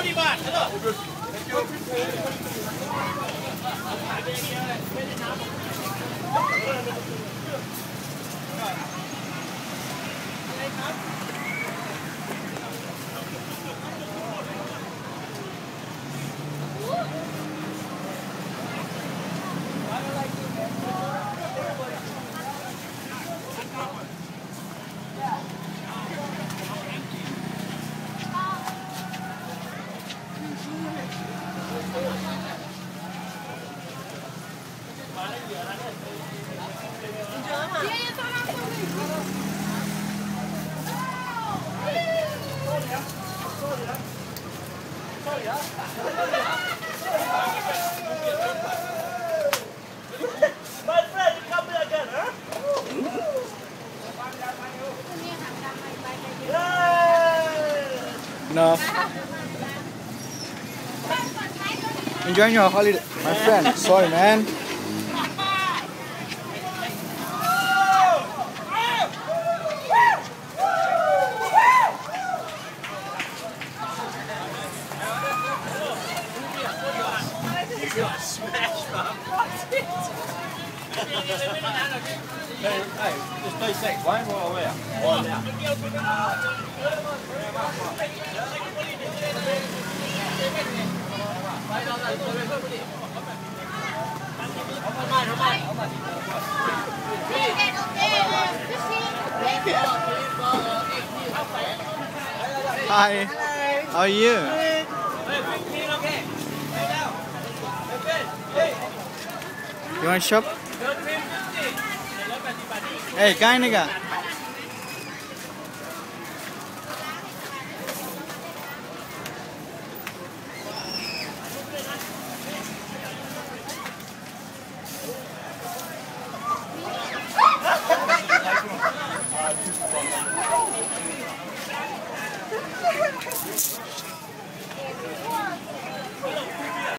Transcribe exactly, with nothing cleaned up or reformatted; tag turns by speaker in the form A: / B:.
A: Enough. Enjoying your holiday, my friend. Sorry, man.
B: Hey, hey, just stay safe. Why am I aware? One now.
A: Hi. How are you? You want to shop? Hey, kaya ni ka?